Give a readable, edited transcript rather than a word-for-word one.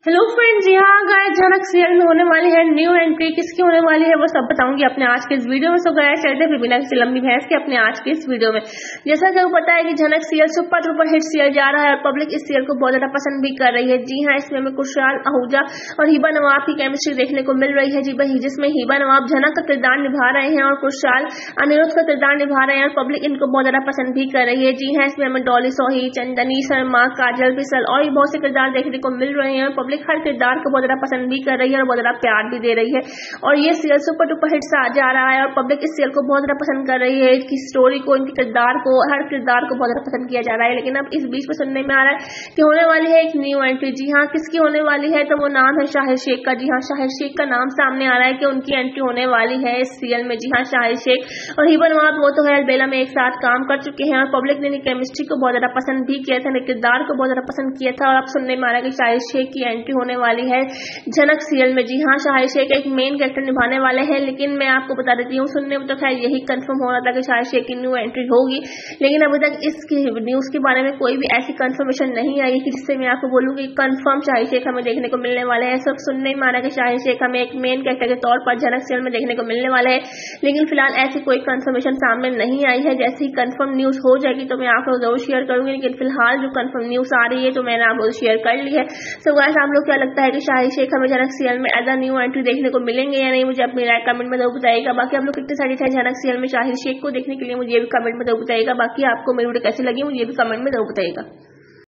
Hello friends, यहाँ guys Jhanak serial में होने वाली है न्यू एंट्री। किसकी होने वाली है वो सब बताऊंगी अपने आज के इस वीडियो में। सो गाइस चलते हैं बिना किसी लंबी भैंस के अपने आज के इस वीडियो में। जैसा कि आपको पता है कि Jhanak serial super duper hit serial जा रहा है और पब्लिक इस सीरियल को बहुत ज्यादा पसंद भी कर रही है। जी हाँ, इसमें हमें कुशाल आहूजा और हिबा नवाब की केमिस्ट्री देखने को मिल रही है। जी भाई, जिसमें हिबा नवाब झनक का किरदार निभा रहे हैं और कुशाल अनिरुद्ध का किरदार निभा रहे हैं और पब्लिक इनको बहुत ज्यादा पसंद भी कर रही है। जी हाँ, इसमें हमें डॉली सोही, चंदनी शर्मा, काजल बिसल और भी बहुत से किरदार देखने को मिल रहे हैं और पब्लिक हर किरदार को बहुत ज्यादा पसंद भी कर रही है और बहुत ज्यादा प्यार भी दे रही है। और ये सीरियल सुपर डुपर हिट जा रहा है और पब्लिक इस सीरियल को बहुत ज्यादा पसंद कर रही है। इसकी स्टोरी को, इनके किरदार को, हर किरदार को बहुत ज्यादा पसंद किया जा रहा है। लेकिन अब इस बीच में सुनने में आ रहा है कि होने वाली है एक न्यू एंट्री। जी हाँ, किसकी होने वाली है तो वो नाम है शाहिर शेख का। जी हाँ, शाहिर शेख का नाम सामने आ रहा है कि उनकी एंट्री होने वाली है इस सीरियल में। जी हाँ, शाहिर शेख और हिबा नवाब वो तो है बेला में एक साथ काम कर चुके हैं और पब्लिक ने केमिस्ट्री को बहुत ज्यादा पसंद भी किया था, किरदार को बहुत ज्यादा पसंद किया था। और अब सुनने में आ रहा है कि शाहिर शेख की एंट्री होने वाली है झनक सीरियल में। जी हाँ, शाहिर शेख एक मेन कैरेक्टर निभाने वाले हैं। लेकिन मैं आपको बता देती हूँ, सुनने में तो खैर यही कंफर्म हो रहा था कि शाहिर शेख की न्यू एंट्री होगी, लेकिन अभी तक इसकी न्यूज के बारे में कोई भी ऐसी कंफर्मेशन नहीं आई कि जिससे मैं आपको बोलूँ कि कंफर्म शाहिर शेख हमें देखने को मिलने वाले हैं। सब सुनने में आ रहा है कि शाहिर शेख हमें एक मेन कैरेक्टर के तौर पर झनक सीरियल में देखने को मिलने वाले हैं, लेकिन फिलहाल ऐसी कोई कंफर्मेशन सामने नहीं आई है। जैसे ही कंफर्म न्यूज हो जाएगी तो मैं आप लोग जरूर शेयर करूंगी, लेकिन फिलहाल जो कंफर्म न्यूज आ रही है तो मैंने आप लोग शेयर कर ली है। सो गाइस, आप लोग क्या लगता है कि शाहिर शेख हमें झनक सीरियल में एज अ न्यू एंट्री देखने को मिलेंगे या नहीं? मुझे अपनी राय कमेंट में जरूर बताइएगा। बाकी आप लोग कितने सारी थे झनक सीरियल में शाहिर शेख को देखने के लिए मुझे भी कमेंट में जरूर बताइएगा। बाकी आपको मेरी वीडियो कैसी लगी मुझे भी कमेंट में जरूर बताइएगा।